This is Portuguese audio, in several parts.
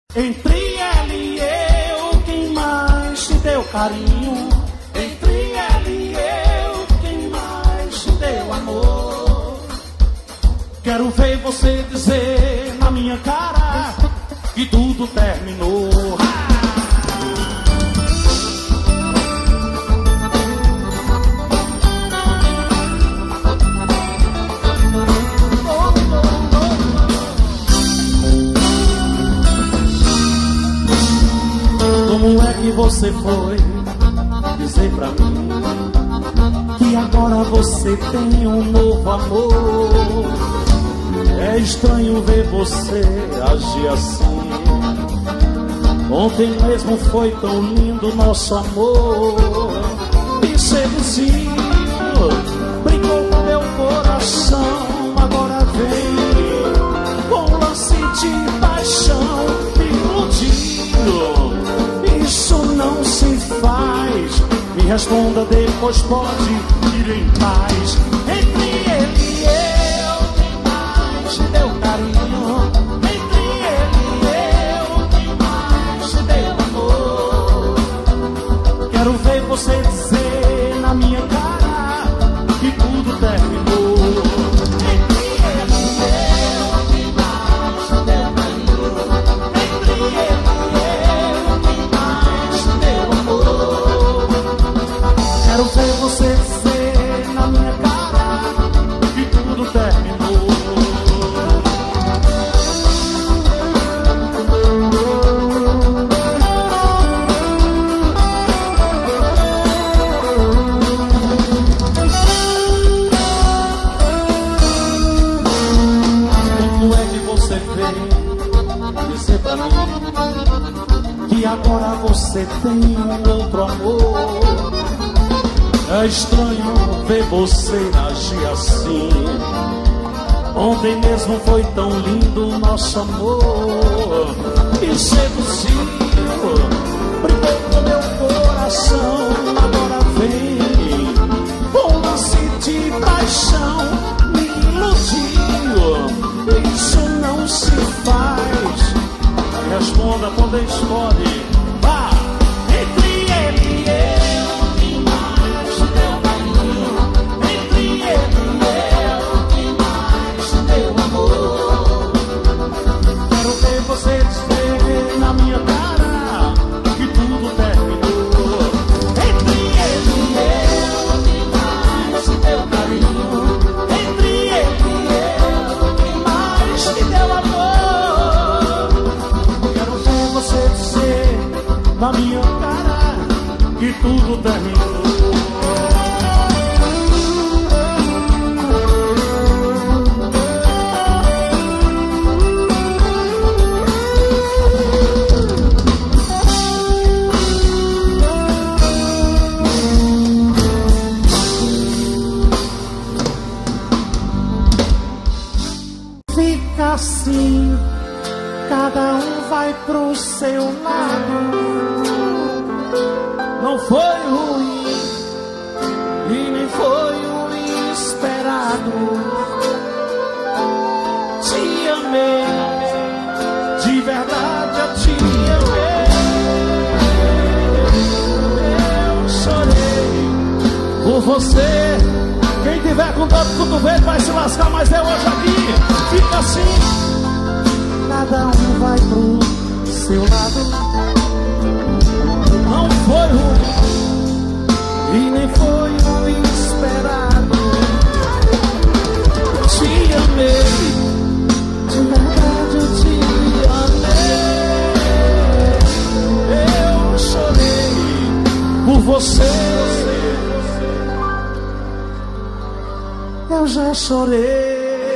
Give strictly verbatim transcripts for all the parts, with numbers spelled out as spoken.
Entre ela e eu, quem mais te deu carinho? Entre ela e eu, quem mais te deu amor? Quero ver você dizer na minha cara que tudo terminou. Como é que você foi dizer pra mim que agora você tem um novo amor? É estranho ver você agir assim. Ontem mesmo foi tão lindo nosso amor. Me seduziu, brincou com meu coração. Agora vem com um lance de paixão, me iludiu. Isso não se faz. Me responda depois, pode ir em paz. Entre ele e eu, quem mais te deu carinho? Entre ele e eu, quem mais te deu amor? Quero ver você dizer na minha cara que tudo terminou. Entre ele e eu, quem mais te deu carinho? Entre ele Quero ver você dizer na minha cara que tudo terminou. Como é que você veio dizer pra mim que agora você tem um outro amor? É estranho ver você agir assim. Ontem mesmo foi tão lindo o nosso amor. Me seduziu, brincou com meu coração. Agora vem com um lance de paixão, me iludiu. Isso não se faz. Responda quando escolhe. Vá, entre ele e eu. Você dizer na minha cara que tudo terminou. Entre ele e eu, quem mais te deu carinho? Entre ele e eu, quem mais te deu amor? Quero ver você dizer na minha cara que tudo terminou. Assim, cada um vai pro seu lado. Não foi ruim e nem foi o esperado. Te amei, de verdade eu te amei. Eu chorei por você. Quem tiver com dor no cotovelo vai se lascar, mas eu hoje aqui fica assim. Cada um vai pro seu lado. Não foi ruim e nem foi o esperado. Te amei, de verdade eu te amei. Eu chorei por você. Eu já chorei.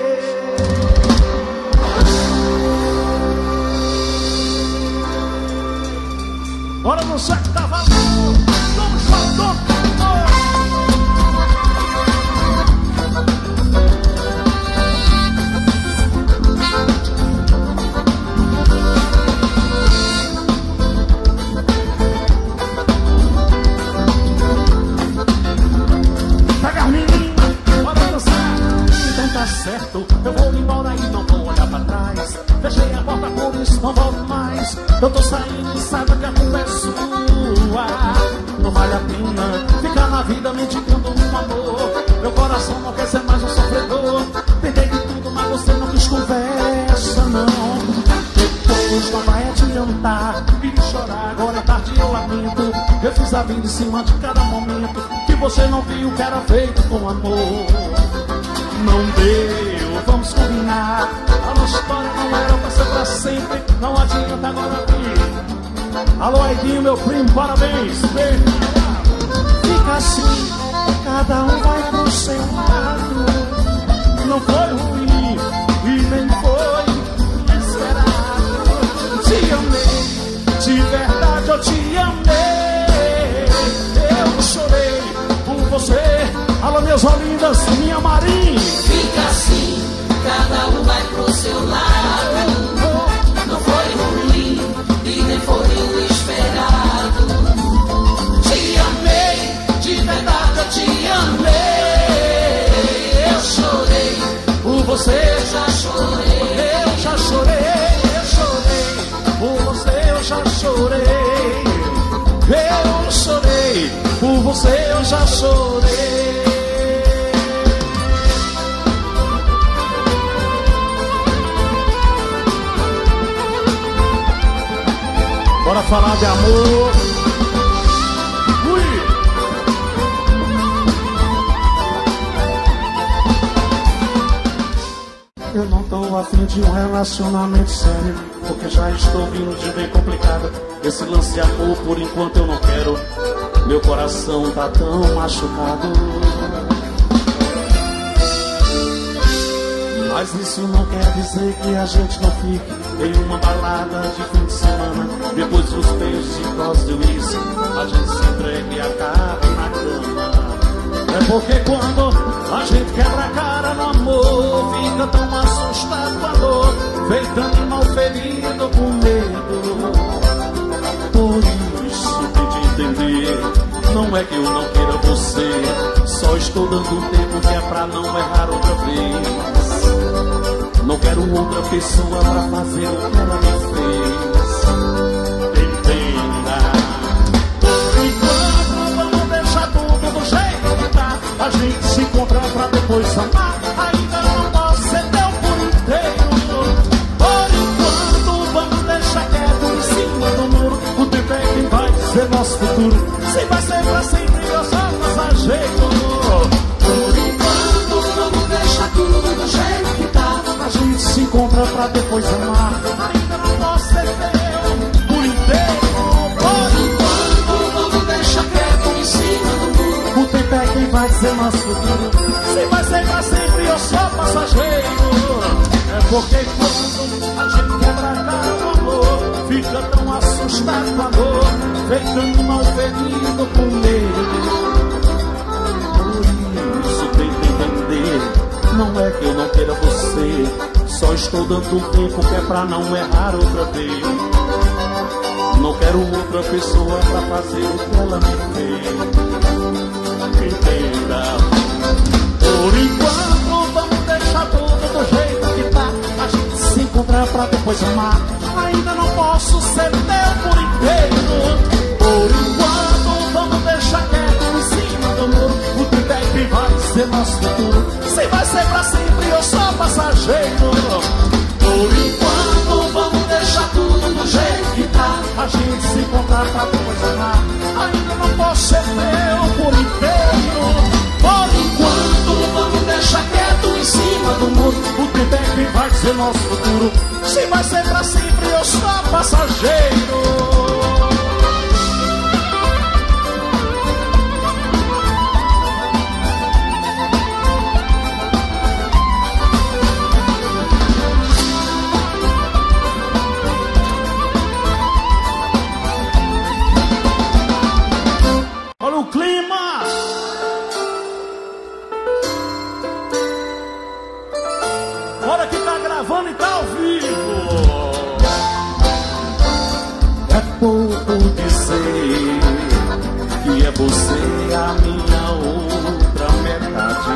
Bora no saco que tá valendo. Vamos falando. Pega as meninas, bora dançar. Então tá certo, eu vou embora e não vou olhar pra trás. Fechei a porta, por isso não volto mais. Eu tô saindo e saiba que a culpa é sua. Não vale a pena ficar na vida mentindo no amor. Meu coração não quer ser mais um sofredor. Tentei de tudo, mas você não quis conversa, não. Depois não vai adiantar e chorar, agora é tarde eu lamento. Eu fiz a vida em cima de cada momento que você não viu que era feito com amor. Não deu, vamos combinar. A nossa história não era pra ser pra sempre. Não adianta agora vir. Alô, Aidinho, meu primo, parabéns. Fica assim, cada um vai pro seu lado. Não foi ruim e nem foi esperado. Te amei, de verdade eu te amei. Eu chorei por você. Alô, minhas Olindas, minha Marinha. Fica assim, cada um vai pro seu lado. Não foi ruim e nem foi o esperado. Te amei, de verdade eu te amei. Eu chorei por você, já chorei. eu já chorei, eu chorei por você, eu já chorei. Eu chorei por você, eu já chorei. Bora falar de amor. Ui. Eu não tô afim de um relacionamento sério, porque já estou vindo de bem complicado. Esse lance de amor por enquanto eu não quero. Meu coração tá tão machucado. Mas isso não quer dizer que a gente não fique em uma balada de fim de semana. Depois dos beijos de dose de uísque, a gente se entrega e acaba na cama. É porque quando a gente quebra a cara no amor, fica tão assustado com a dor, feito animal ferido com medo. Por isso tente entender, não é que eu não queira você, só estou dando um tempo que é pra não errar outra vez. Não quero outra pessoa pra fazer o que ela me fez. Entenda. Por enquanto vamos deixar tudo do jeito que tá. A gente se encontra pra depois amar. Ainda não posso ser teu por inteiro. Por enquanto vamos deixar quieto em cima do muro. O tempo é quem vai ser nosso futuro. Se vai ser pra sempre eu sou passageiro. Por enquanto vamos deixar tudo do jeito que tá. A gente se encontra pra depois amar. Ainda não posso ser teu por inteiro. Por enquanto vamos deixar quieto em cima do muro. O tempo é quem vai ser nosso futuro. Se vai ser pra sempre eu sou passageiro. É porque quando a gente quebra a cara no amor, fica tão assustado com a dor, feito animal ferido com medo. Por isso tenta entender, não é que eu não queira você, só estou dando um tempo que é pra não errar outra vez. Não quero outra pessoa pra fazer o que ela me fez. Entenda. Por enquanto vamos deixar tudo do jeito que tá. A gente se encontrar pra depois amar. Ainda não posso ser teu por inteiro. Por enquanto vamos deixar quieto em cima do muro. O tempo é que vai ser nosso futuro. Se vai ser pra sempre eu sou passageiro. Por enquanto vamos deixar tudo do jeito que tá. A gente se encontrar pra depois amar. Ainda não posso ser teu por inteiro. Por enquanto vamos deixar quieto em cima do muro. O tempo é que vai ser nosso futuro. Se vai ser pra sempre eu sou passageiro. Olha o clima! Olha que tá gravando e tá ao vivo! É pouco dizer que é você a minha outra metade.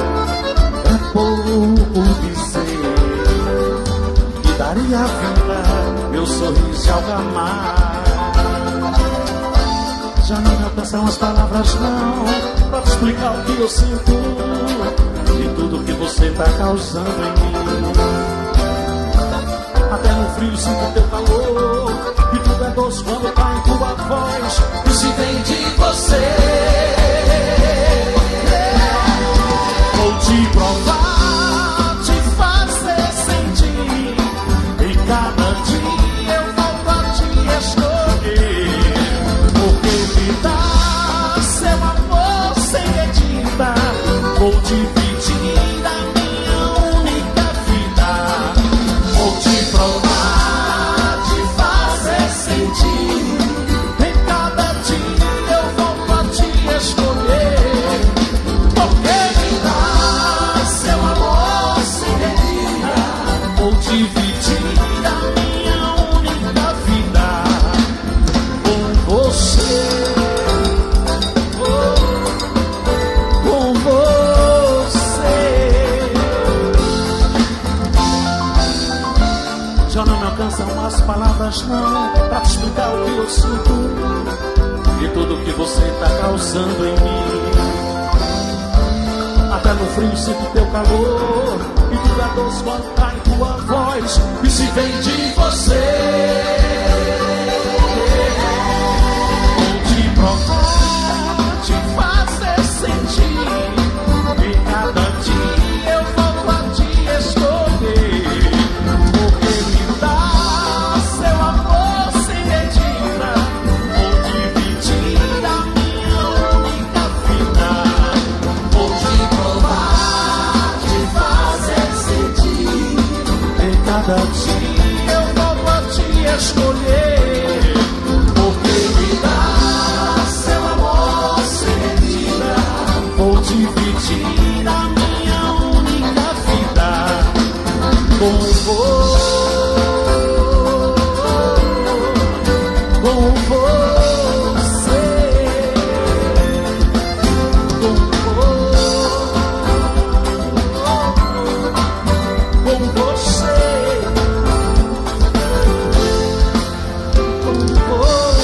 É pouco dizer que daria a vida meu sorriso e algamar. Já não me alcançam as palavras não pra te explicar o que eu sinto e tudo que você tá causando em mim. Até no frio sinto teu calor e tudo é doce quando tá em tua voz. E se vem de você, vou te provar, te fazer sentir. E cada dia eu volto a te escolher, porque me dá seu amor sem medida. Vou dividir a minha única vida. Vou te provar, te fazer sentir. Em cada dia eu volto a te escolher, porque me dá seu amor sem medida. Vou dividir a minha única vida com você, oh, com você. Já não me alcançam as palavras não pra te explicar o que eu sinto e tudo que você tá causando em mim. Até no frio sinto teu calor e tudo é doce quando tá em tua voz. E se vem de você, vou te provar, te fazer sentir. E cada dia eu volto a te escolher, porque me dá seu amor sem medida. Vou dividir a minha única vida. Vou te provar, te fazer sentir. Em cada dia eu volto a te escolher, porque me dá seu amor sem medida. Vou dividir a minha única vida com você, com você, com você, com você, com você.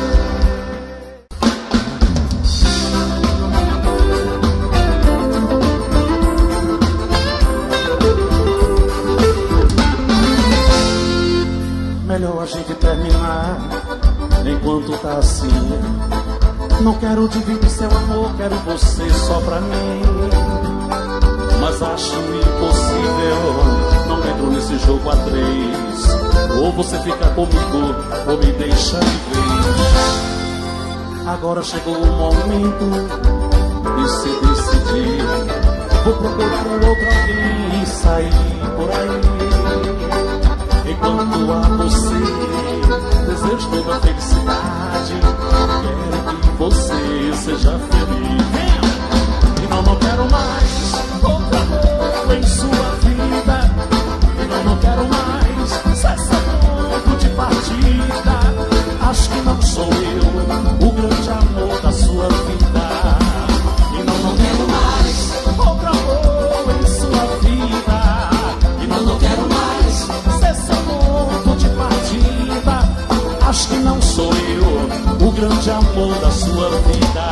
Melhor a gente terminar enquanto tá assim. Não quero dividir seu amor, quero você só pra mim. Mas acho impossível, não entro nesse jogo a três. Ou você fica comigo, ou me deixa de vez. Agora chegou o momento de se decidir. Vou procurar um outro alguém e sair por aí. Enquanto a você desejo toda a felicidade, quero que você seja feliz. E não, não quero mais outro amor em sua vida. E não, não quero mais ser seu ponto de partida. Acho que não sou eu o grande amor da sua vida. E não, não quero mais outro amor em sua vida. E não, não quero mais ser seu ponto de partida. Acho que não sou eu o grande amor da sua vida.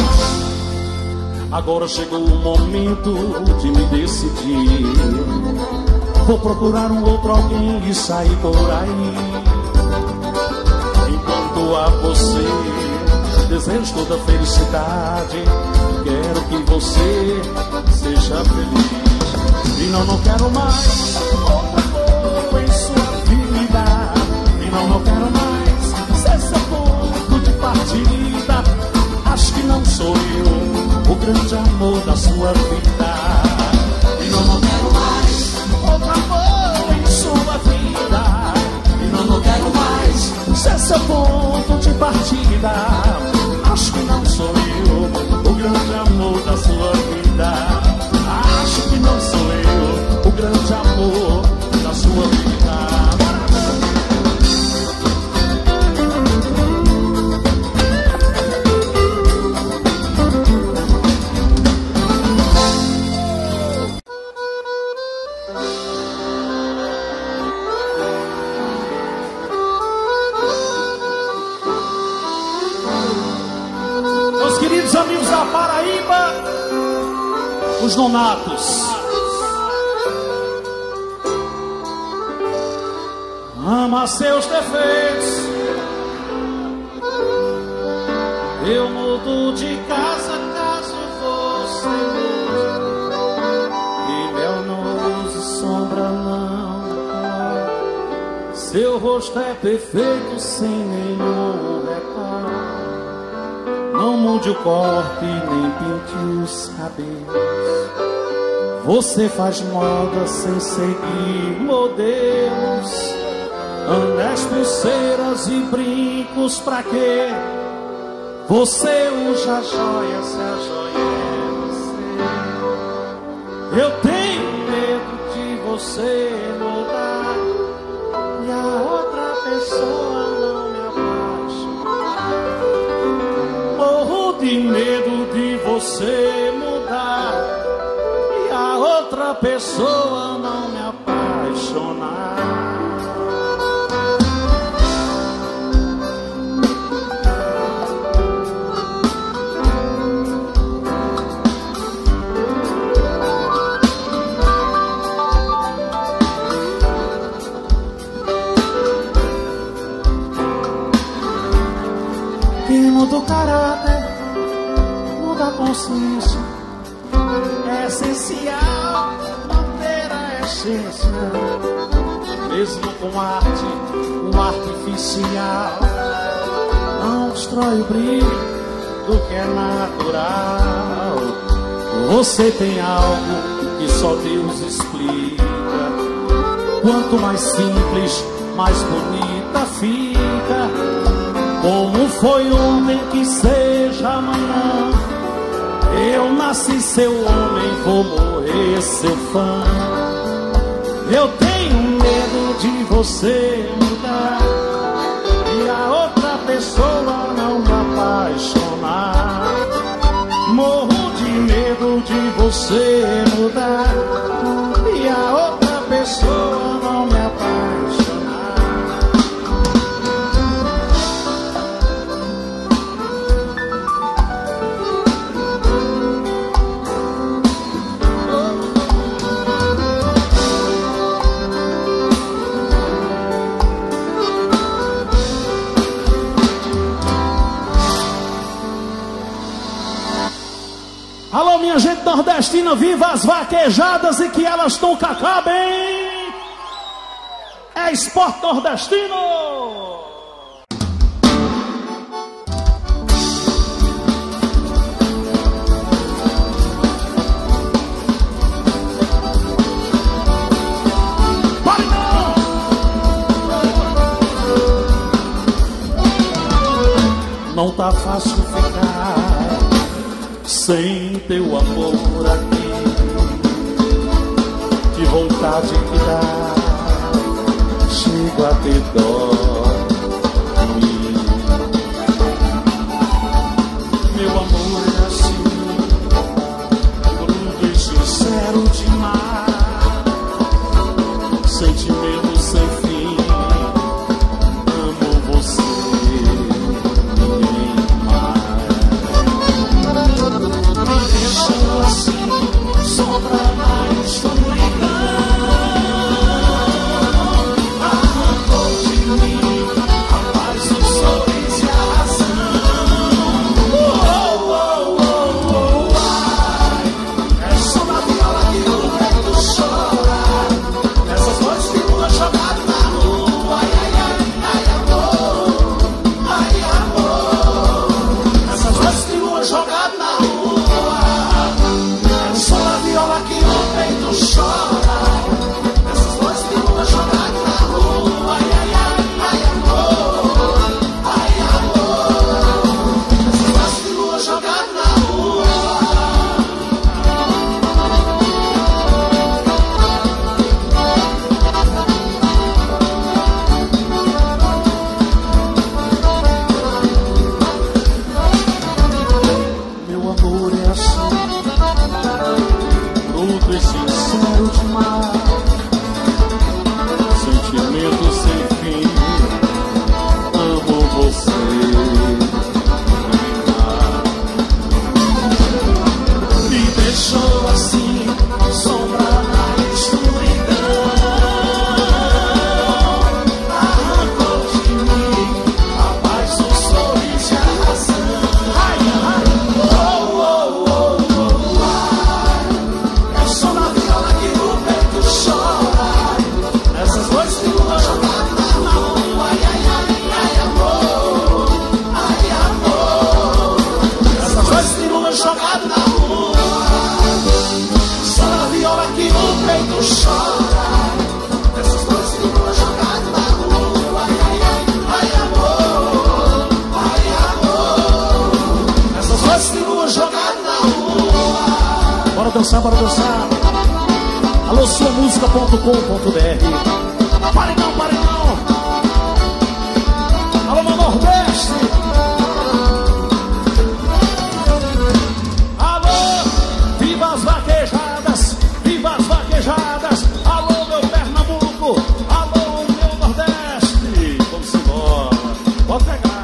Agora chegou o momento de me decidir. Vou procurar um outro alguém e sair por aí. Enquanto a você desejo toda a felicidade, quero que você seja feliz. E não, não quero mais outro amor em sua vida. E não, não quero mais ser seu ponto de partida. Acho que não sou eu o grande amor da sua vida. E não, não quero mais outro amor em sua vida. E não, não quero mais ser seu ponto de partida. Acho que não sou eu o grande amor da sua vida. Acho que não sou eu o grande amor da sua vida. os nonatos. Ama seus defeitos. Eu mudo de casa caso você mude. E mel não use, sombra não. Seu rosto é perfeito sem nenhum recalque. Não mude o corte nem pinte os cabelos. Você faz moda sem seguir modelos. Anéis, pulseiras e brincos pra quê? Você usa joias, se a joia é você. Eu tenho medo de você mudar e a outra pessoa não me apaixonar. Morro de medo de você mudar e a outra pessoa não me apaixonar. Muda o caráter, muda a consciência. É essencial manter a essência. Mesmo com arte, um artificial não destrói o brilho do que é natural. Você tem algo que só Deus explica. Quanto mais simples, mais bonita fica. Como foi ontem, que seja amanhã. Eu nasci seu homem, vou morrer seu fã. Eu tenho medo de você mudar e a outra pessoa não me apaixonar. Morro de medo de você mudar e a outra pessoa não me apaixonar. Alô, minha gente nordestina, viva as vaquejadas e que elas nunca acabem. É esporte nordestino. Pare não! Não tá fácil ficar sem teu amor aqui, que vontade que dá, chego a ter dó de mim. Meu amor é assim, crudo e sincero demais, sentimento sem fim, amo você. Sombra na escuridão, arrancou de mim dançar, bora dançar. Alô, sua música ponto com ponto br. Pare não, pare não. Alô, meu Nordeste. Alô, viva as vaquejadas, viva as vaquejadas. Alô, meu Pernambuco, alô, meu Nordeste. Vamos embora, pode pegar.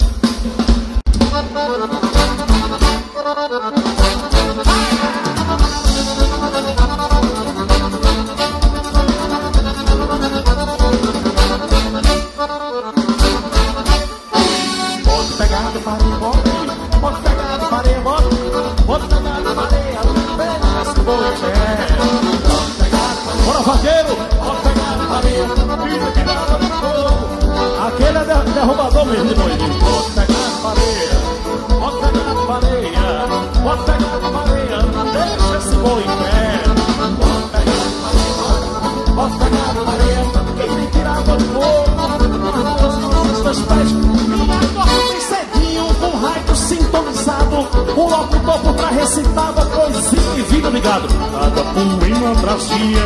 Pode pegar do parede, pode pegar do parede, pode pegar do parede, esse bote é. Pode pegar do parede, bora vaqueiro, pode pegar do parede, vira tirada do fogo. Aquele é derrubador mesmo de moinho. Pode pegar do parede, pode pegar do parede, pode pegar do parede, deixa esse boi em pé. Pode pegar do parede, pode pegar do parede, vira tirada do fogo. Os pés, bem cedinho, com o rádio sintonizado, o locutor por trás recitava coisinha e vida ligado. Cada poema trazia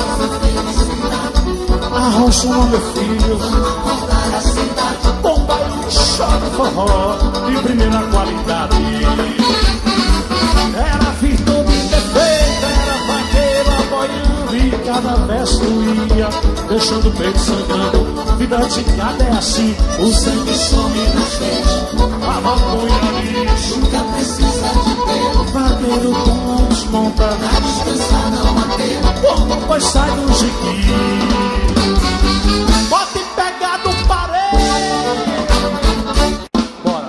arrocha meu filho, bomba e chove forró de primeira qualidade. Era virtude perfeita, era vaqueiro apoiando e cada verso ia deixando o peito sangrando. Vida de cada é assim, o sangue some nos peitos. A maconha lixo, nunca precisa de pelo. Vaqueiro com desmonta, na distância não mantém. Quando pois sai do jiquinho, pode pegar do parede. Bora.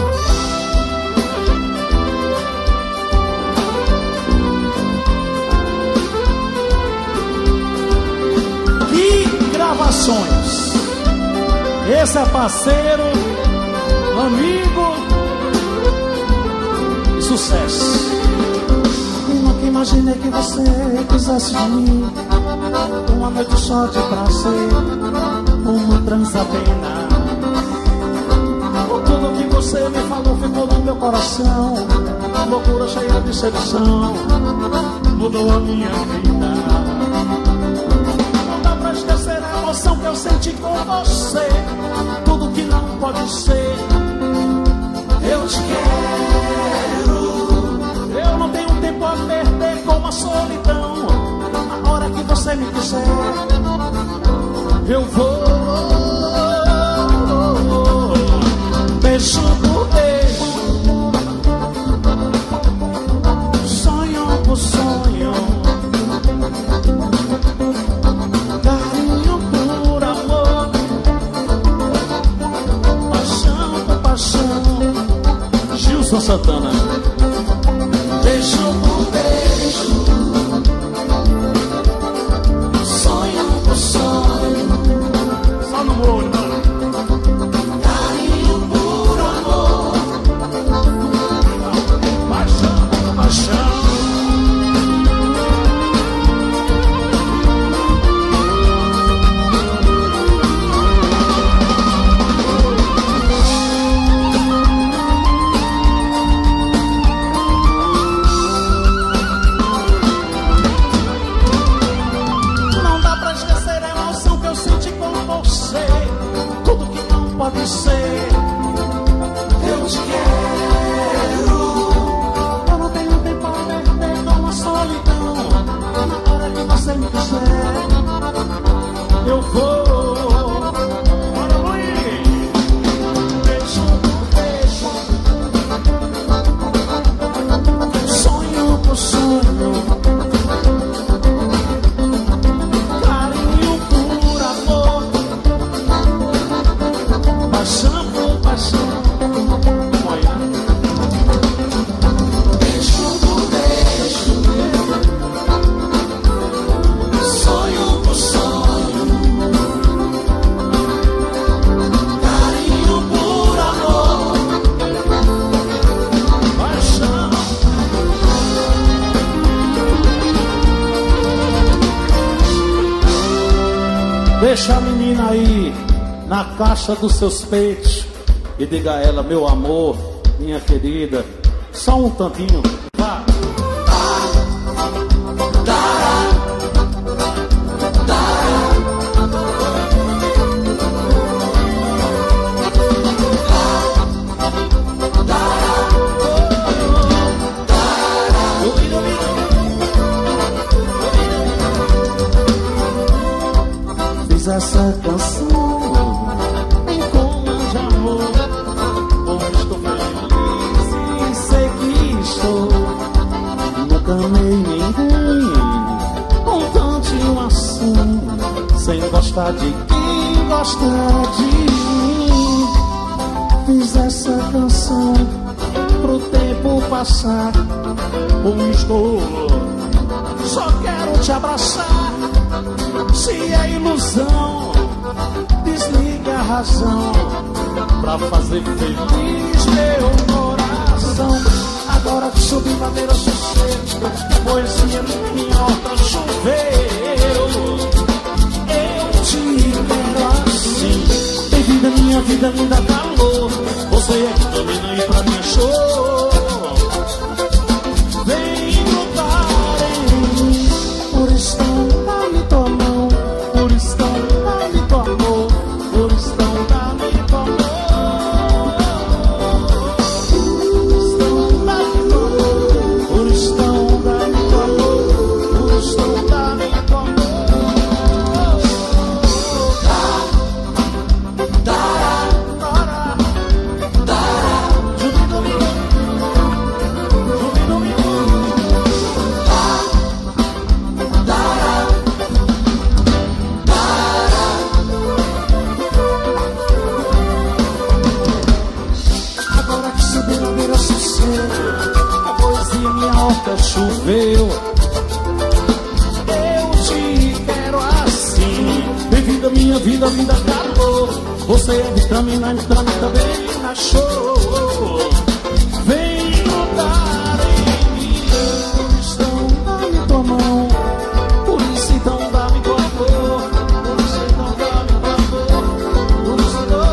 Que gravações! Esse é parceiro, amigo e sucesso. Eu nunca imaginei que você quisesse de mim uma noite só de prazer, uma trança pena. Tudo que você me falou ficou no meu coração. Uma loucura cheia de sedução mudou a minha vida. Esquecer a emoção que eu senti com você. Tudo que não pode ser, eu te quero. Eu não tenho tempo a perder com a solidão. Na hora que você me quiser, eu vou. Beijo por beijo, sonho por sonho, carinho por amor, paixão por paixão. Gilson Santana. Beijo por beijo, sonho por sonho, só no olho, mano. Carinho por amor, paixão por paixão. Pode ser, eu te quero. Eu não tenho tempo a perder com a solidão. Na hora que você me quiser, eu vou. Bora, Luiz. Beijo por beijo, sonho por sonho, carinho por amor, paixão por paixão. Beijo por beijo, sonho por sonho, carinho por amor, paixão. Deixa a menina aí na caixa dos seus peitos e diga a ela: meu amor, minha querida, só um tantinho. Vá. gosta de quem gosta de mim. Fiz essa canção pro tempo passar. Como estou, só quero te abraçar. Se é ilusão, desliga a razão pra fazer feliz meu coração. Agora que subi madeira sossego, poesia minha horta choveu. Eu te quero assim. Bem-vinda minha vida, linda calor. Você é que domina e pra mim achou. Vem lutar em mim. Por isso dá-me tua mão. Por isso dá-me tua amor. Por isso dá-me tua amor. Choveu, eu te quero assim. Bem-vinda minha vida, linda calor. Você é vitamina, vitamina também achou. Vem lutar em mim. Por isso então dá-me tua mão. Por isso então dá-me tua amor. Por isso então dá-me tua amor. Por isso então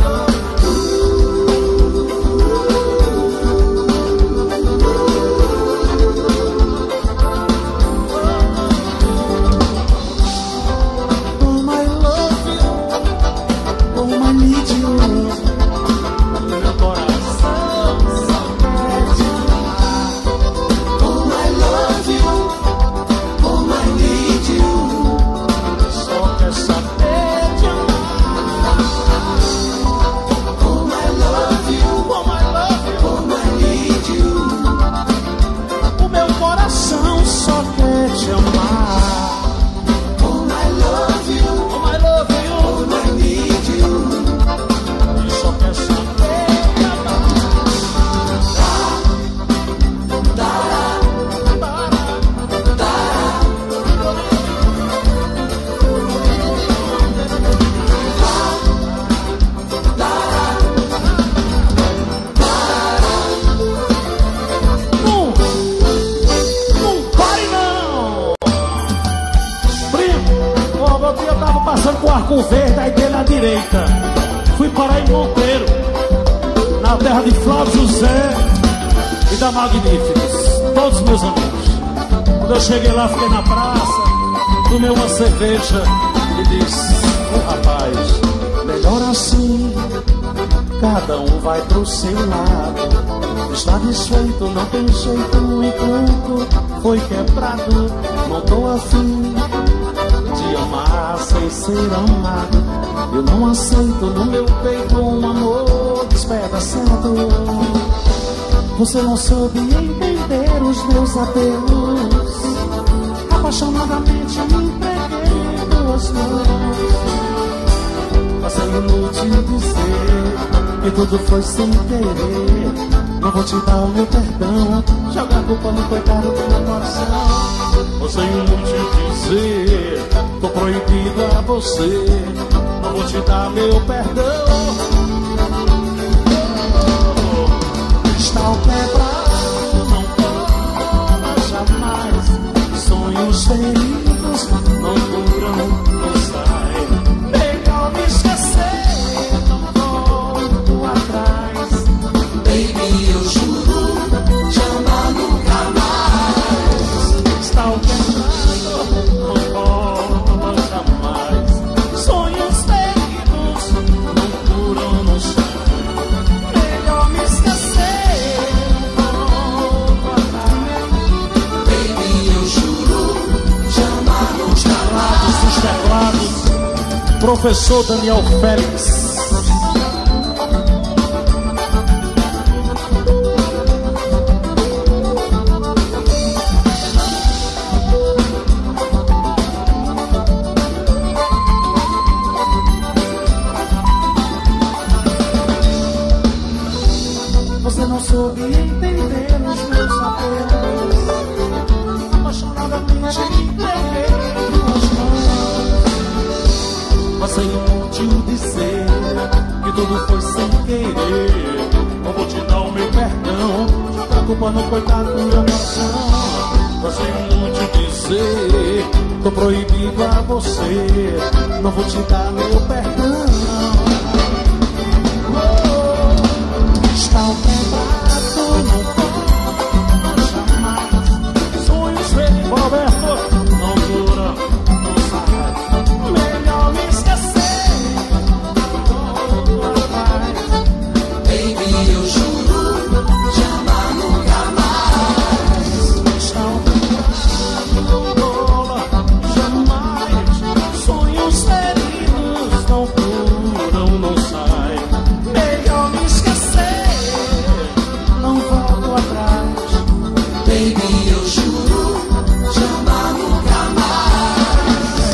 Arco Verde, aí dele à direita. Fui parar em Monteiro, na terra de Flávio José e da Magníficos, todos meus amigos. Quando eu cheguei lá, fiquei na praça, tomei uma cerveja e disse: oh, rapaz, melhor assim, cada um vai pro seu lado. Está desfeito, não tem jeito, o encanto foi quebrado. Não tô afim de amar sem ser amado. Eu não aceito no meu peito um amor despedaçado. Você não soube entender os meus apelos. Apaixonadamente me entreguei em tuas mãos. Passei inútil dizer que tudo foi sem querer. Não vou te dar o meu perdão, jogar culpa no pecado do meu coração. Você inútil dizer, tô proibido a você. Não vou te dar meu perdão. Está o quebrado, não toma jamais. Sonhos feridos não curam, não saem. Melhor me esquecer, não volto atrás. Baby, eu juro, te amar nunca mais. Está o quebrado, não toma jamais. Sonhos feridos não curam, não saem. Melhor me esquecer, não volto atrás. Baby, eu juro, te amar nunca mais. Os teclados, professor Daniel Félix. soube entender os meus apelos. Apaixonadamente me entreguei nas mãos. Passei muito dizer que tudo foi sem querer. Eu vou te dar o meu perdão, joga a culpa no coitado do meu coração. Passei muito dizer, tô proibido a você, não vou te dar meu perdão. Está o quebrado, não conta jamais. Sonhos feitos, Roberto, não dura, não sai. Melhor me esquecer, volto atrás. Baby, eu juro, te amar nunca mais. Está o quebrado, não rola jamais. Sonhos feridos não curam, não sai. Melhor me esquecer, não volto atrás. Baby, eu juro, te amar nunca mais.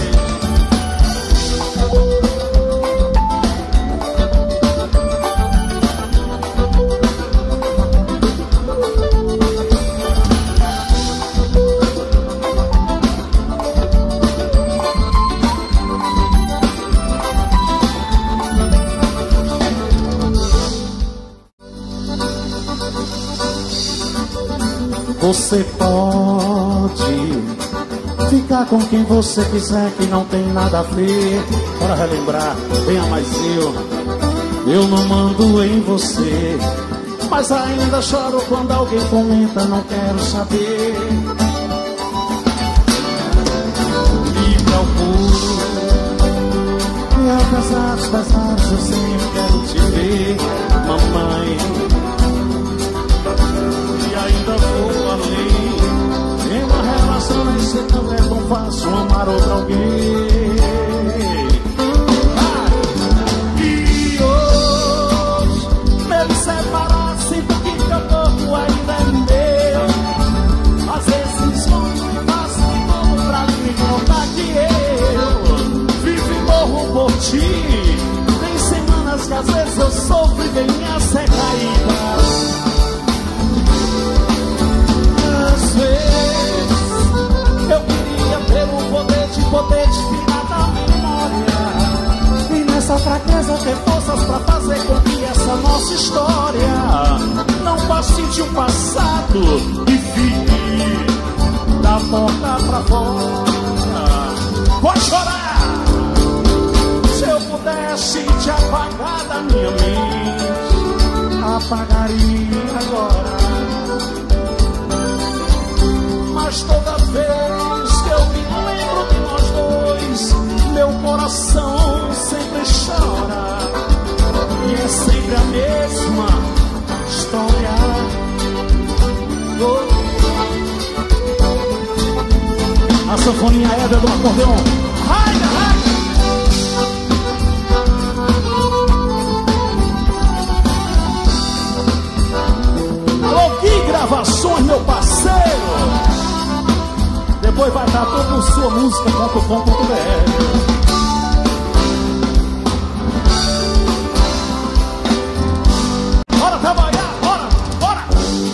Você pode ficar com quem você quiser, que não tem nada a ver. Para relembrar, venha mais eu. Eu não mando em você, mas ainda choro quando alguém comenta, não quero saber. Me procuro, e apesar dos pesares eu sempre quero te ver, mamãe. E ainda vou além. Em uma relação nem sempre não é tão fácil amar outro alguém. Ah! E hoje, mesmo separar, sinto que teu corpo ainda é meu. Às vezes sonho e faço tudo pra me contar que eu vivo e morro por ti. Tem semanas que às vezes eu sofro e vem minha recaída. Às vezes eu queria ter o poder de poder te tirar da memória, e nessa fraqueza ter forças pra fazer com que essa nossa história não passe de um passado e fique da porta pra fora. Pode chorar! Se eu pudesse te apagar da minha mente, apagaria agora. Mas toda vez que eu me lembro de nós dois, meu coração sempre chora. E é sempre a mesma história. Oh. A sanfoninha é do acordeon. Ai, ai. Alô, que gravações, meu parceiro! Depois vai estar tudo no sua música ponto com ponto b r. Bora trabalhar, bora, bora!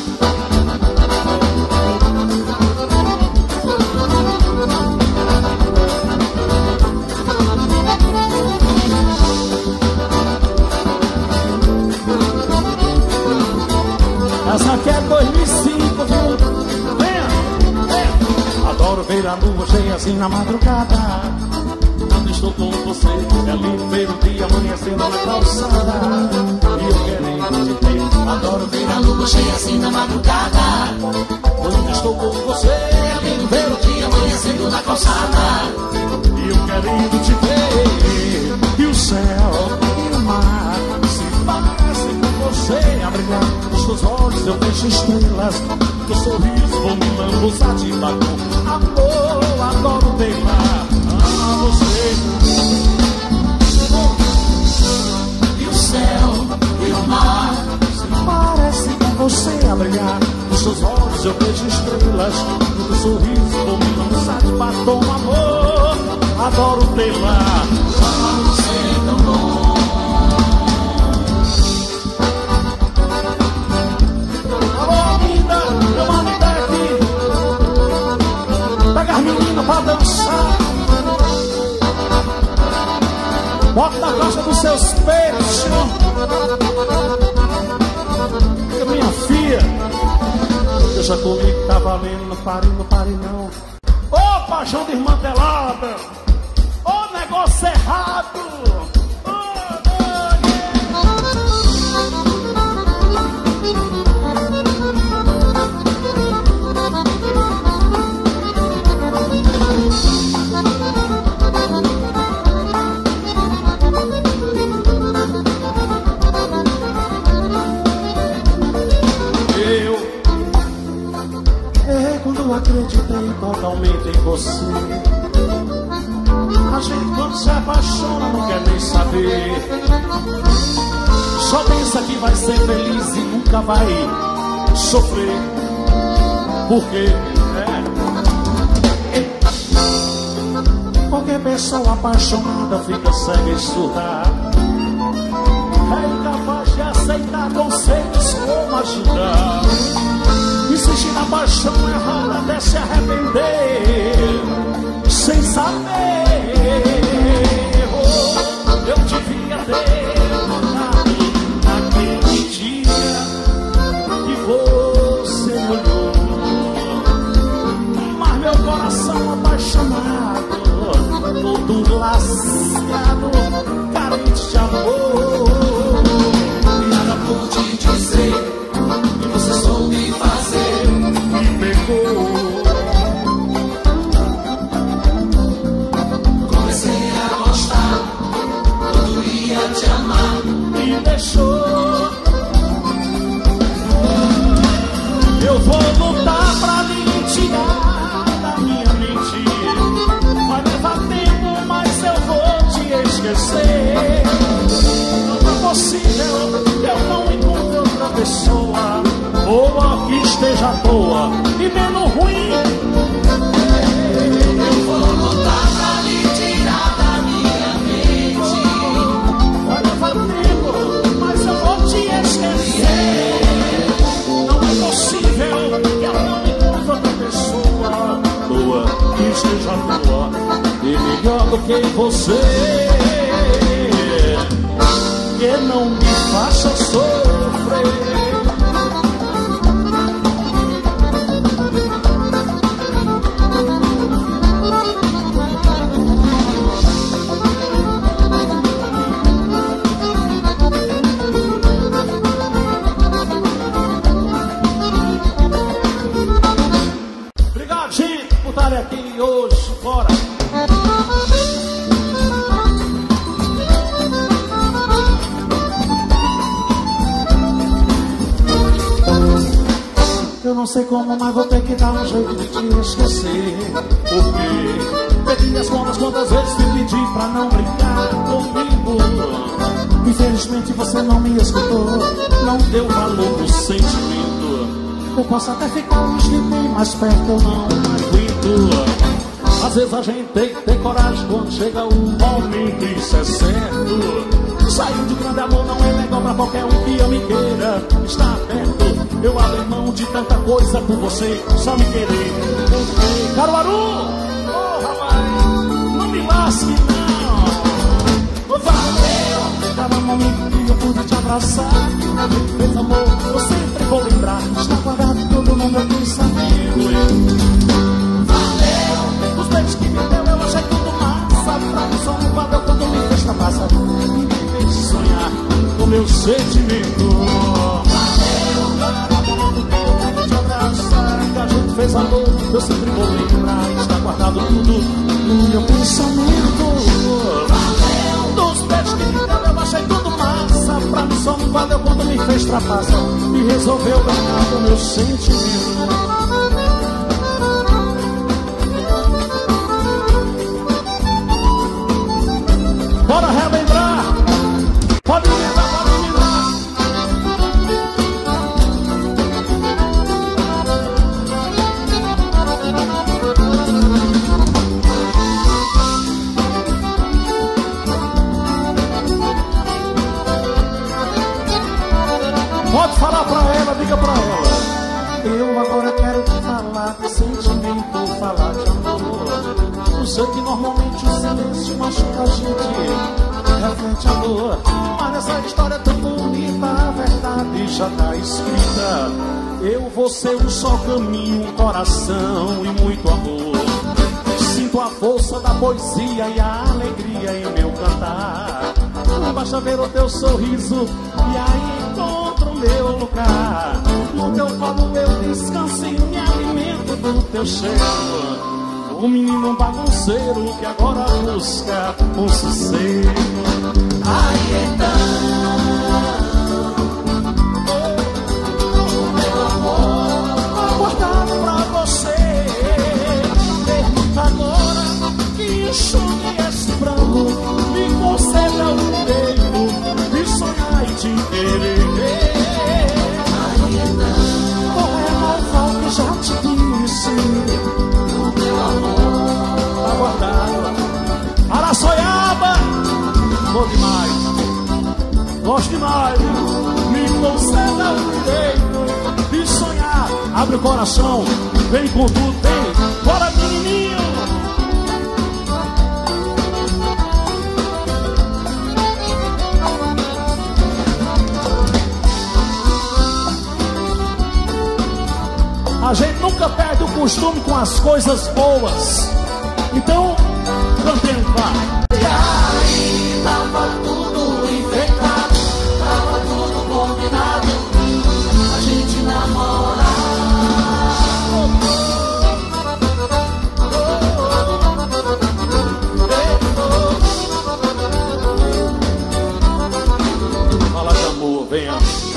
Essa aqui é dois mil e cinco, viu? Venha, venha! Adoro ver a lua cheia assim na madrugada. Quando estou com você, é lindo ver o dia amanhecendo na calçada. E eu querendo te ter. Adoro ver a lua cheia assim na madrugada. Quando estou com você, é lindo ver o dia amanhecendo na calçada. E eu querendo te ver. E o céu e o mar se parecem com você a brilhar. Nos teus olhos eu vejo estrelas. Teu sorriso vou me lambuzar de batom. Amor, adoro beijar. Amo você. E o céu e o mar se parecem com você a brilhar. Nos teus olhos eu vejo estrelas. No teu sorriso vou me lambuzar de batom. Amor, adoro beijar. amo você tão bom. Bota na caixa dos seus peitos. Minha filha, deixa comigo, tá valendo. Não pare, não pare não. Ô, paixão desmantelada. Ô, negócio errado. Acreditei totalmente em você. A gente quando se apaixona não quer nem saber. Só pensa que vai ser feliz e nunca vai sofrer. Por quê? É. Qualquer pessoa apaixonada fica cega e surda. É incapaz de aceitar conselhos como ajudar. Insistir na paixão errada até se arrepender. Sem saber, oh, eu devia ter notado naquele dia que você me olhou. Mas meu coração apaixonado, todo lascado, carente de amor. E nada por te dizer que você soube fazer, me pegou. Comecei a gostar, tudo ia te amar, me deixou. Eu vou lutar pra lhe tirar da minha mente. Vai levar tempo, mas eu vou te esquecer. Não é possível, eu não encontro outra pessoa boa que esteja boa e menos ruim. Eu vou lutar pra lhe tirar da minha mente. Vai levar tempo, mas eu vou te esquecer. Não é possível que eu não encontre outra pessoa boa que esteja boa e melhor do que você, que não me faça sofrer. Aqui hoje, bora! Eu não sei como, mas vou ter que dar um jeito de te esquecer. Porque perdi as contas quantas vezes te pedi pra não brincar comigo. Infelizmente você não me escutou, não deu valor no sentimento. Eu posso até ficar longe de mim, mas perto eu não aguento. Às vezes a gente tem que ter coragem quando chega o momento, isso é certo. Sair de grande amor não é legal pra qualquer um que eu me queira estar perto. Eu abri mão de tanta coisa por você, só me querer. Caruaru, oh rapaz, não me lasque não. Valeu, cada momento que eu pude te abraçar, a gente fez amor, eu sempre vou lembrar. Está guardado todo no meu pensamento. Os beijos que me deu eu achei tudo massa. Pra mim só não valeu quando me fez trapaça e me fez sonhar com meu sentimento. Valeu, eu te abraçar, que a gente fez amor, eu sempre vou lembrar. Está guardado tudo no meu pensamento. Valeu, dos beijos que me deu eu achei tudo massa. Pra mim só não valeu quando me fez trapaça e resolveu ganhar com meu sentimento. Bora relembrar! Pode lembrar, pode lembrar! Pode falar pra ela, diga pra ela. Eu agora quero te falar de sentimento, falar de amor. Eu sei que normalmente o silêncio machuca a gente. reflete amor. Mas nessa história tão bonita, a verdade já tá escrita. Eu vou ser um só caminho, um coração e muito amor. Sinto a força da poesia e a alegria em meu cantar. Basta ver o teu sorriso e aí encontro o meu lugar. No teu colo eu descanso e me alimento do teu cheiro. O menino bagunceiro que agora busca um sossego. Aí então, meu amor, guardado pra você. Pergunta agora que enxugue esse pranto. Me conceda o direito de sonhar e te querer. aí então, Vou renovar o que já te disse. meu amor, Tá guardado. Araçoiaba, bom demais. Gosto demais. Me conceda o direito de sonhar. Abre o coração, vem com tudo, vem. Bora, menininho. A gente nunca perde o costume com as coisas boas. Então, cantemos, vai. e aí tava tudo enfeitado, tava tudo combinado, a gente namorar. Fala de amor, venha.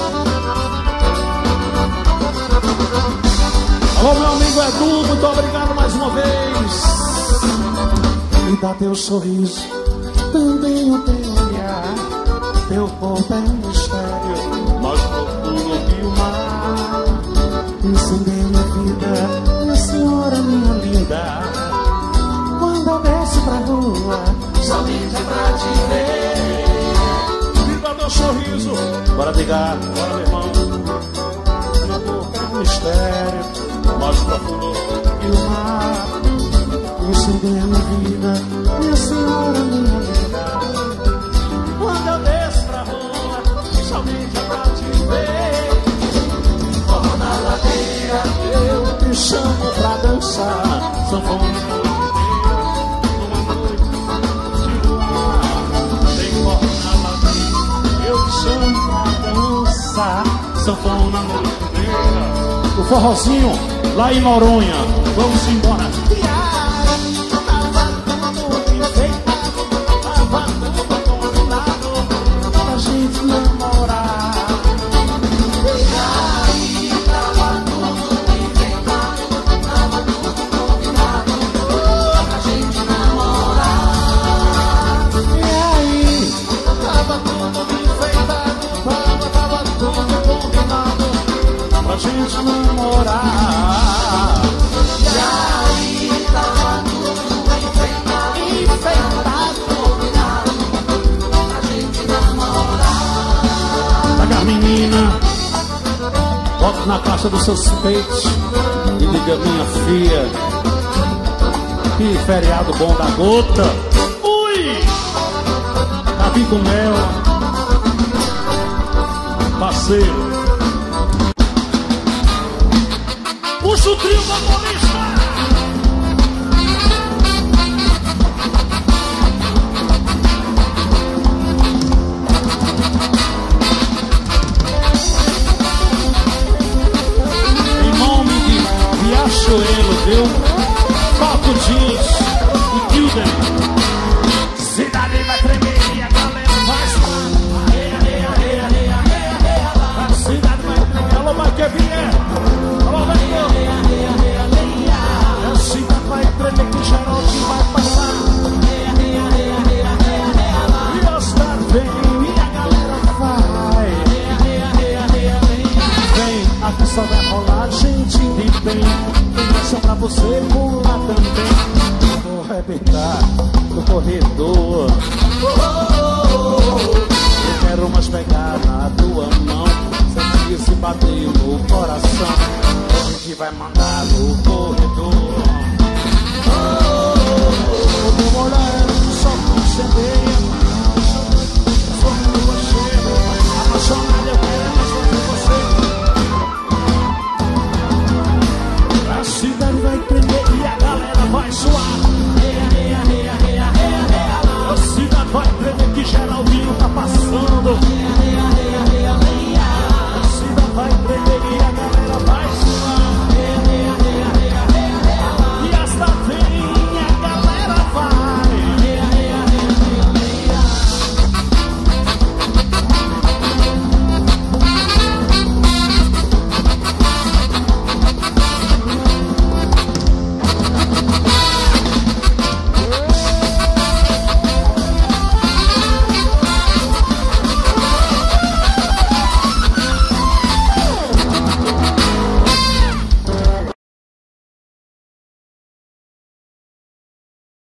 Alô, meu amigo Edu, muito obrigado mais uma vez. Me dá teu sorriso, também o teu olhar. Teu corpo é um mistério, mais profundo que o mar. Incendei minha vida, minha senhora, minha linda. Quando eu desço pra rua, Somente pra te ver. me dá teu sorriso. Bora brigar, bora, meu irmão. Meu corpo é um mistério, mais profundo que o mar. Incendei a minha vida, minha senhora, minha linda. Quando eu desço pra rua, somente é pra te ver. Forró na ladeira, Eu te chamo pra dançar, sanfona numa noite de luar. Tem forró na ladeira, eu te chamo pra dançar, sanfona na noite inteira. O forrozinho lá em Noronha, vamos embora. Na caixa dos seus peitos e diga, minha filha, que feriado bom da gota. Ui! Capim com mel, parceiro. Puxa o trio vaporista. Riachuelo, viu? Papo jeans e Kilden. Cidade vai tremer e a galera vai suar. Areia, areia, areia, areia, areia, areia. A cidade vai tremer. Alô, vai que vier. Alô, vai que areia, areia, areia, areia. A cidade vai tremer que o xarope vai passar. Areia, areia, areia, areia, areia. E a cidade vem e a galera vai. Areia, areia, areia, areia, areia. Vem, aqui só vai rolar gente de bem. Só pra você pular também. Vou arrebentar no corredor. Eu quero mais pegar na tua mão. Sentir se bater no coração. A gente vai mandar